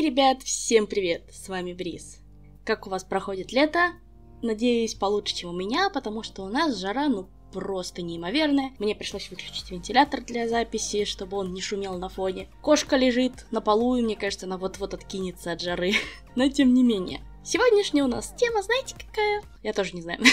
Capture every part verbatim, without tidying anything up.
ребят, всем привет, с вами Бриз. Как у вас проходит лето? Надеюсь, получше, чем у меня, потому что у нас жара, ну, просто неимоверная. Мне пришлось выключить вентилятор для записи, чтобы он не шумел на фоне. Кошка лежит на полу, и мне кажется, она вот-вот откинется от жары. Но тем не менее. Сегодняшняя у нас тема, знаете, какая? Я тоже не знаю.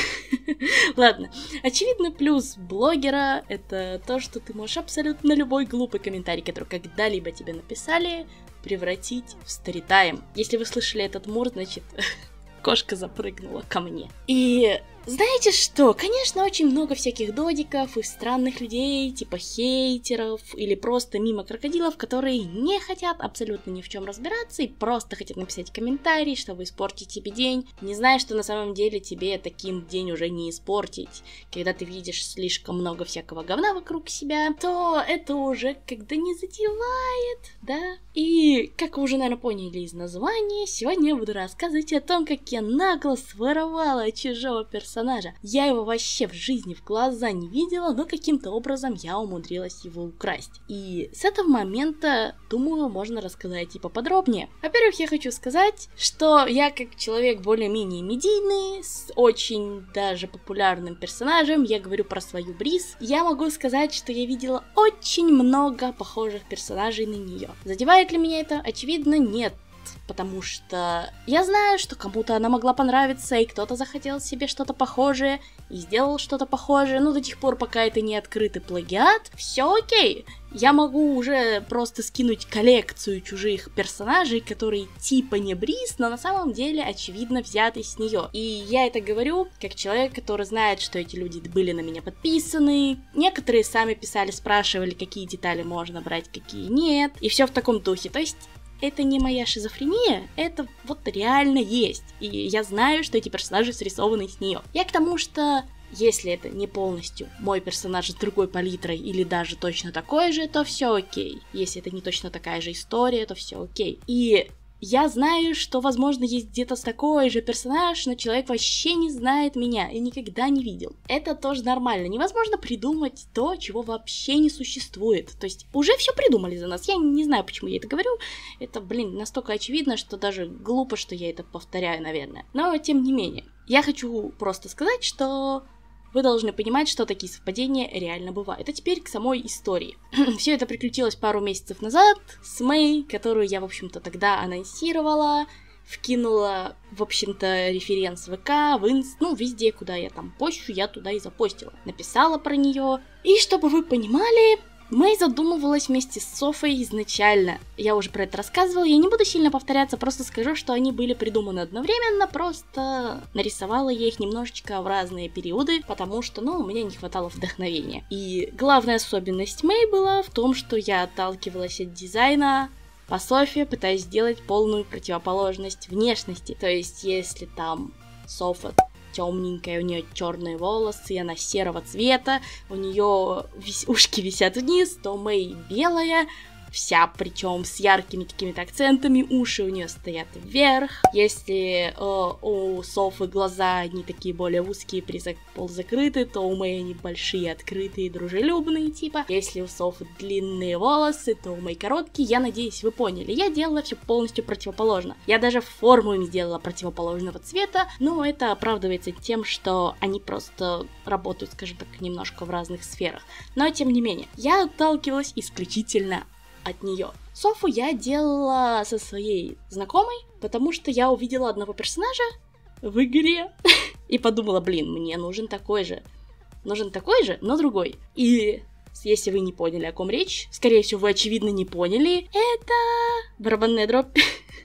Ладно. Очевидно, плюс блогера — это то, что ты можешь абсолютно любой глупый комментарий, который когда-либо тебе написали, превратить в сторитайм. Если вы слышали этот мур, значит, кошка запрыгнула ко мне. И знаете что? Конечно, очень много всяких додиков и странных людей, типа хейтеров или просто мимо крокодилов, которые не хотят абсолютно ни в чем разбираться и просто хотят написать комментарий, чтобы испортить тебе день, не зная, что на самом деле тебе таким день уже не испортить. Когда ты видишь слишком много всякого говна вокруг себя, то это уже когда не задевает, да? И, как вы уже, наверное, поняли из названия, сегодня я буду рассказывать о том, как я нагло своровала чужого персонажа. Я его вообще в жизни в глаза не видела, но каким-то образом я умудрилась его украсть. И с этого момента, думаю, можно рассказать и поподробнее. Во-первых, я хочу сказать, что я как человек более-менее медийный, с очень даже популярным персонажем, я говорю про свою Бриз, я могу сказать, что я видела очень много похожих персонажей на нее. Задевает ли меня это? Очевидно, нет. Потому что я знаю, что кому-то она могла понравиться, и кто-то захотел себе что-то похожее, и сделал что-то похожее, но до тех пор, пока это не открытый плагиат, все окей. Я могу уже просто скинуть коллекцию чужих персонажей, которые типа не Бриз, но на самом деле, очевидно, взяты с нее. И я это говорю как человек, который знает, что эти люди были на меня подписаны. Некоторые сами писали, спрашивали, какие детали можно брать, какие нет. И все в таком духе. То есть это не моя шизофрения, это вот реально есть. И я знаю, что эти персонажи срисованы с нее. Я к тому, что если это не полностью мой персонаж с другой палитрой или даже точно такой же, то все окей. Если это не точно такая же история, то все окей. И я знаю, что, возможно, есть где-то такой же персонаж, но человек вообще не знает меня и никогда не видел. Это тоже нормально. Невозможно придумать то, чего вообще не существует. То есть уже все придумали за нас. Я не знаю, почему я это говорю. Это, блин, настолько очевидно, что даже глупо, что я это повторяю, наверное. Но, тем не менее, я хочу просто сказать, что вы должны понимать, что такие совпадения реально бывают. А теперь к самой истории. Все это приключилось пару месяцев назад с Мэй, которую я, в общем-то, тогда анонсировала, вкинула, в общем-то, референс в ВК, в Инст, ну, везде, куда я там пощу, я туда и запостила. Написала про нее. И чтобы вы понимали, Мэй задумывалась вместе с Софой изначально. Я уже про это рассказывала, я не буду сильно повторяться, просто скажу, что они были придуманы одновременно, просто нарисовала я их немножечко в разные периоды, потому что, ну, у меня не хватало вдохновения. И главная особенность Мэй была в том, что я отталкивалась от дизайна по Софе, пытаясь сделать полную противоположность внешности. То есть, если там Софа темненькая, у нее черные волосы, она серого цвета, у нее вис- ушки висят вниз, то Мэй белая, вся, причем с яркими какими-то акцентами, уши у нее стоят вверх. Если э, у Софы глаза они такие более узкие, полузакрыты, то у Мэй они большие, открытые, дружелюбные типа. Если у Софы длинные волосы, то у Мэй короткие. Я надеюсь, вы поняли. Я делала все полностью противоположно. Я даже форму им сделала противоположного цвета, но это оправдывается тем, что они просто работают, скажем так, немножко в разных сферах. Но тем не менее, я отталкивалась исключительно от нее. Софу я делала со своей знакомой, потому что я увидела одного персонажа в игре и подумала, блин, мне нужен такой же. Нужен такой же, но другой. И если вы не поняли, о ком речь, скорее всего, вы, очевидно, не поняли, это барабанная дробь.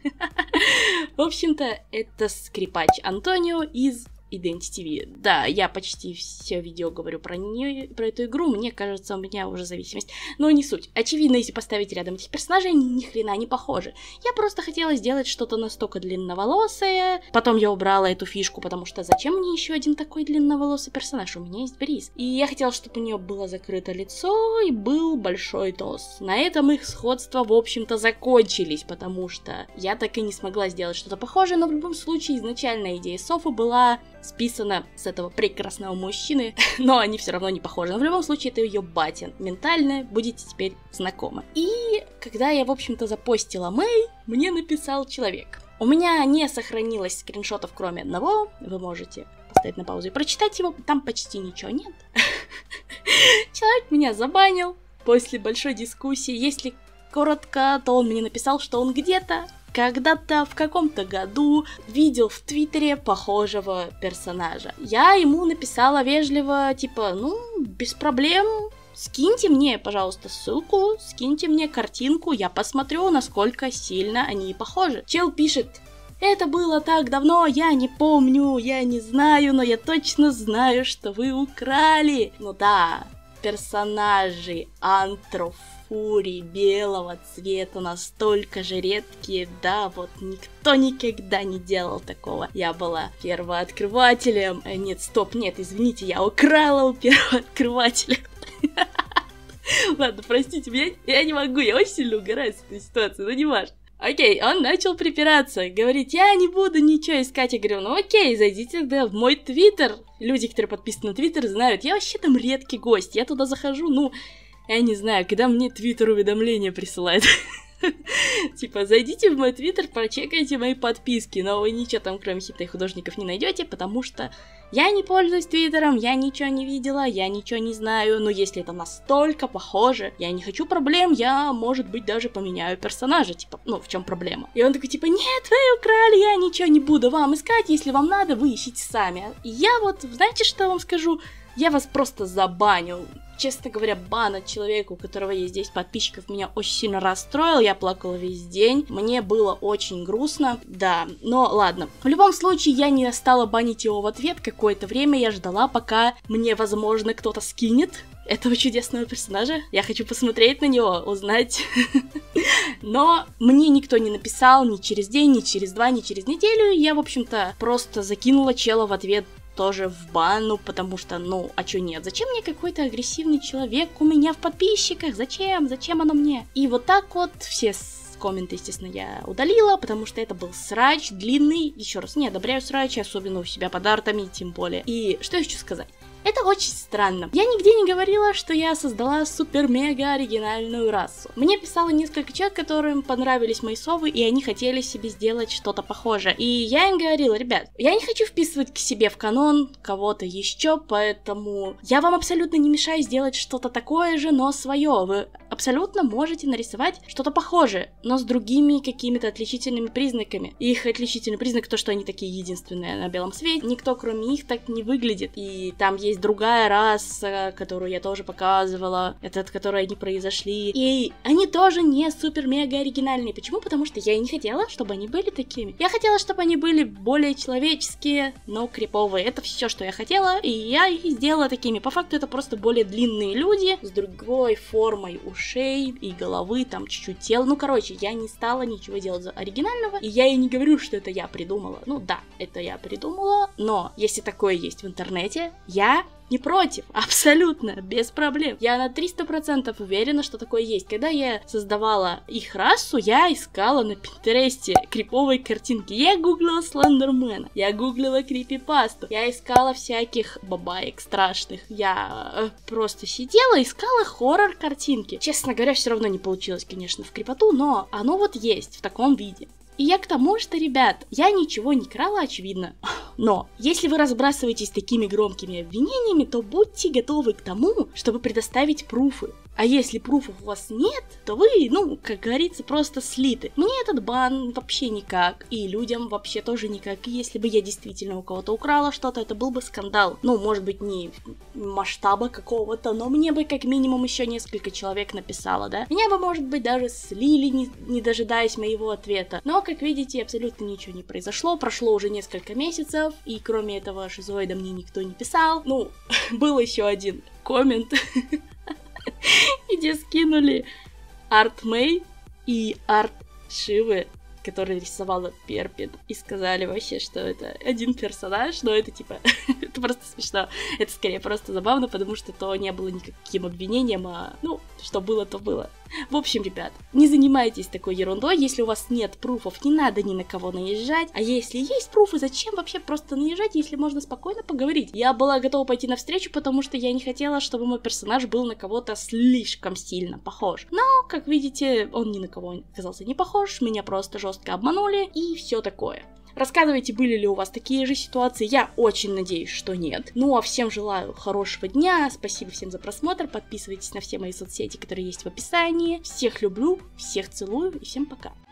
В общем-то, это скрипач Антонио из Identity V. Да, я почти все видео говорю про нее, про эту игру, мне кажется, у меня уже зависимость. Но не суть. Очевидно, если поставить рядом этих персонажей, они ни хрена не похожи. Я просто хотела сделать что-то настолько длинноволосое. Потом я убрала эту фишку, потому что зачем мне еще один такой длинноволосый персонаж? У меня есть Бриз. И я хотела, чтобы у нее было закрыто лицо и был большой тос. На этом их сходства, в общем-то, закончились, потому что я так и не смогла сделать что-то похожее, но в любом случае изначальная идея Софы была списана с этого прекрасного мужчины, но они все равно не похожи. Но в любом случае это ее батя. Ментально будете теперь знакомы. И когда я, в общем-то, запостила Мэй, мне написал человек. У меня не сохранилось скриншотов, кроме одного. Вы можете поставить на паузу и прочитать его. Там почти ничего нет. Человек меня забанил после большой дискуссии. Если коротко, то он мне написал, что он где-то, когда-то, в каком-то году видел в Твиттере похожего персонажа. Я ему написала вежливо, типа, ну, без проблем, скиньте мне, пожалуйста, ссылку, скиньте мне картинку, я посмотрю, насколько сильно они похожи. Чел пишет: это было так давно, я не помню, я не знаю, но я точно знаю, что вы украли. Ну да, персонажи антрофури белого цвета настолько же редкие, да, вот никто никогда не делал такого. Я была первооткрывателем. Нет, стоп, нет, извините, я украла у первооткрывателя. Ладно, простите меня, я не могу, я очень сильно угораю с этой ситуации, но не важно. Окей, он начал припираться, говорит: я не буду ничего искать. Я говорю: ну окей, зайдите тогда в мой твиттер. Люди, которые подписаны на твиттер, знают, я вообще там редкий гость, я туда захожу, ну, я не знаю, когда мне твиттер уведомления присылает. Типа, зайдите в мой твиттер, прочекайте мои подписки, но вы ничего там, кроме хита и художников, не найдете, потому что я не пользуюсь твиттером, я ничего не видела, я ничего не знаю, но если это настолько похоже, я не хочу проблем, я, может быть, даже поменяю персонажа, типа, ну, в чем проблема? И он такой, типа, нет, вы украли, я ничего не буду вам искать, если вам надо, вы ищите сами. И я вот, знаете, что вам скажу? Я вас просто забаню. Честно говоря, бан от человека, у которого есть десять подписчиков, меня очень сильно расстроил, я плакала весь день, мне было очень грустно, да, но ладно. В любом случае, я не стала банить его в ответ, какое-то время я ждала, пока мне, возможно, кто-то скинет этого чудесного персонажа, я хочу посмотреть на него, узнать. Но мне никто не написал ни через день, ни через два, ни через неделю, я, в общем-то, просто закинула чела в ответ тоже в банну, потому что, ну, а чё нет? Зачем мне какой-то агрессивный человек у меня в подписчиках? Зачем? Зачем оно мне? И вот так вот все комменты, естественно, я удалила, потому что это был срач длинный. Еще раз, не одобряю срачи, особенно у себя под артами, тем более. И что я хочу сказать? Это очень странно. Я нигде не говорила, что я создала супер-мега оригинальную расу. Мне писало несколько человек, которым понравились мои совы, и они хотели себе сделать что-то похожее. И я им говорила: ребят, я не хочу вписывать к себе в канон кого-то еще, поэтому я вам абсолютно не мешаю сделать что-то такое же, но свое. Вы абсолютно можете нарисовать что-то похожее, но с другими какими-то отличительными признаками. Их отличительный признак то, что они такие единственные на белом свете. Никто, кроме них, так не выглядит. И там есть другая раса, которую я тоже показывала, это от которой они произошли. И они тоже не супер-мега оригинальные. Почему? Потому что я и не хотела, чтобы они были такими. Я хотела, чтобы они были более человеческие, но криповые. Это все, что я хотела, и я их сделала такими. По факту это просто более длинные люди с другой формой ушей и головы, там чуть-чуть тела. Ну, короче, я не стала ничего делать за оригинального, и я и не говорю, что это я придумала. Ну да, это я придумала, но если такое есть в интернете, я не против, абсолютно, без проблем. Я на триста процентов уверена, что такое есть. Когда я создавала их расу, я искала на Пинтересте криповые картинки. Я гуглила Слендермена, я гуглила крипипасту, я искала всяких бабаек страшных. Я э, просто сидела, искала хоррор-картинки. Честно говоря, все равно не получилось, конечно, в крипоту, но оно вот есть в таком виде. И я к тому, что, ребят, я ничего не крала, очевидно. Но если вы разбрасываетесь такими громкими обвинениями, то будьте готовы к тому, чтобы предоставить пруфы. А если пруфов у вас нет, то вы, ну, как говорится, просто слиты. Мне этот бан вообще никак, и людям вообще тоже никак. И если бы я действительно у кого-то украла что-то, это был бы скандал. Ну, может быть, не масштаба какого-то, но мне бы как минимум еще несколько человек написало, да? Меня бы, может быть, даже слили, не, не дожидаясь моего ответа. Но, как видите, абсолютно ничего не произошло. Прошло уже несколько месяцев, и кроме этого шизоида мне никто не писал. Ну, был еще один коммент, где скинули арт Мэй и арт Шивы, который рисовала Перпин, и сказали вообще, что это один персонаж, но это типа, это просто смешно, это скорее просто забавно, потому что то не было никаким обвинением, а, ну, что было, то было. В общем, ребят, не занимайтесь такой ерундой, если у вас нет пруфов, не надо ни на кого наезжать, а если есть пруфы, зачем вообще просто наезжать, если можно спокойно поговорить? Я была готова пойти навстречу, потому что я не хотела, чтобы мой персонаж был на кого-то слишком сильно похож. Но, как видите, он ни на кого оказался не похож, меня просто жестко обманули и все такое. Рассказывайте, были ли у вас такие же ситуации, я очень надеюсь, что нет. Ну а всем желаю хорошего дня, спасибо всем за просмотр, подписывайтесь на все мои соцсети, которые есть в описании. Всех люблю, всех целую и всем пока.